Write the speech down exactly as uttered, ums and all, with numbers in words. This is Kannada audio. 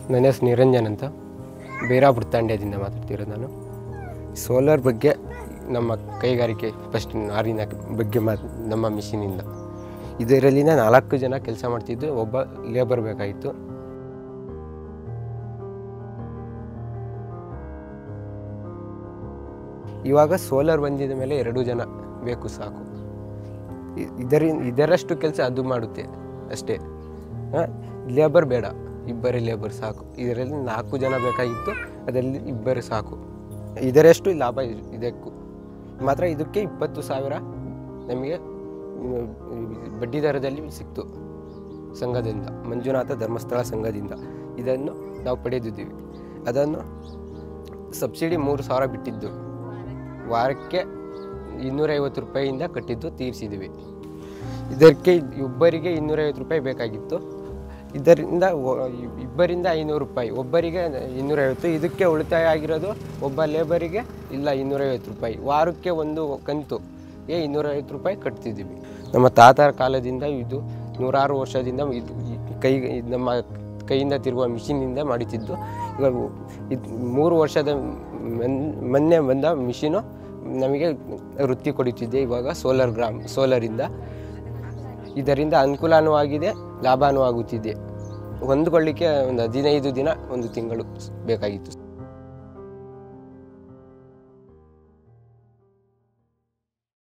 ನನ್ನ ಹೆಸರು ನಿರಂಜನ್ ಅಂತ ಬೇರಾಪುರ ತಾಂಡ್ಯದಿಂದ ಮಾತಾಡ್ತಿರೋದು ನಾನು. ಸೋಲಾರ್ ಬಗ್ಗೆ ನಮ್ಮ ಕೈಗಾರಿಕೆ ಫಸ್ಟ್ ನಾರಿನ ಬಗ್ಗೆ ಮಾತು ನಮ್ಮ ಮಿಷಿನಿಂದ ಇದರಲ್ಲಿನ ನಾಲ್ಕು ಜನ ಕೆಲಸ ಮಾಡ್ತಿದ್ದು, ಒಬ್ಬ ಲೇಬರ್ ಬೇಕಾಗಿತ್ತು. ಇವಾಗ ಸೋಲಾರ್ ಬಂದಿದ ಮೇಲೆ ಎರಡು ಜನ ಬೇಕು ಸಾಕು. ಇದರಿಂದ ಇದರಷ್ಟು ಕೆಲಸ ಅದು ಮಾಡುತ್ತೆ ಅಷ್ಟೇ. ಲೇಬರ್ ಬೇಡ, ಇಬ್ಬರೇ ಲೇಬರ್ ಸಾಕು. ಇದರಲ್ಲಿ ನಾಲ್ಕು ಜನ ಬೇಕಾಗಿತ್ತು, ಅದರಲ್ಲಿ ಇಬ್ಬರು ಸಾಕು. ಇದರಷ್ಟು ಲಾಭ ಇದಕ್ಕೂ ಮಾತ್ರ. ಇದಕ್ಕೆ ಇಪ್ಪತ್ತು ಸಾವಿರ ನಮಗೆ ಬಡ್ಡಿ ದರದಲ್ಲಿ ಸಿಕ್ತು ಸಂಘದಿಂದ, ಮಂಜುನಾಥ ಧರ್ಮಸ್ಥಳ ಸಂಘದಿಂದ. ಇದನ್ನು ನಾವು ಪಡೆದಿದ್ದೀವಿ. ಅದನ್ನು ಸಬ್ಸಿಡಿ ಮೂರು ಸಾವಿರ ಬಿಟ್ಟಿದ್ದು, ವಾರಕ್ಕೆ ಇನ್ನೂರೈವತ್ತು ರೂಪಾಯಿಯಿಂದ ಕಟ್ಟಿದ್ದು ತೀರಿಸಿದ್ದೀವಿ. ಇದಕ್ಕೆ ಇಬ್ಬರಿಗೆ ಇನ್ನೂರೈವತ್ತು ರೂಪಾಯಿ ಬೇಕಾಗಿತ್ತು. ಇದರಿಂದ ಇಬ್ಬರಿಂದ ಐನೂರು ರೂಪಾಯಿ, ಒಬ್ಬರಿಗೆ ಇನ್ನೂರೈವತ್ತು. ಇದಕ್ಕೆ ಉಳಿತಾಯ ಆಗಿರೋದು ಒಬ್ಬ ಲೇಬರಿಗೆ ಇಲ್ಲ ಇನ್ನೂರೈವತ್ತು ರೂಪಾಯಿ. ವಾರಕ್ಕೆ ಒಂದು ಕಂತು ಏ ಇನ್ನೂರೈವತ್ತು ರೂಪಾಯಿ ಕಟ್ತಿದ್ದೀವಿ. ನಮ್ಮ ತಾತರ ಕಾಲದಿಂದ ಇದು ನೂರಾರು ವರ್ಷದಿಂದ ಇದು ಕೈ ನಮ್ಮ ಕೈಯಿಂದ ತಿರುಗುವ ಮಿಷಿನಿಂದ ಮಾಡುತ್ತಿದ್ದು. ಇವಾಗ ಇದು ಮೂರು ವರ್ಷದ ಮೊನ್ನೆ ಬಂದ ಮಿಷಿನು ನಮಗೆ ವೃತ್ತಿ ಕೊಡುತ್ತಿದೆ ಇವಾಗ ಸೋಲಾರ್ ಗ್ರಾಮ್ ಸೋಲಾರಿಂದ. ಇದರಿಂದ ಅನುಕೂಲನೂ ಆಗಿದೆ, ಲಾಭನೂ ಆಗುತ್ತಿದೆ. ಹೊಂದ್ಕೊಳ್ಳಿಕ್ಕೆ ಒಂದು ಹದಿನೈದು ದಿನ ಒಂದು ತಿಂಗಳು ಬೇಕಾಗಿತ್ತು.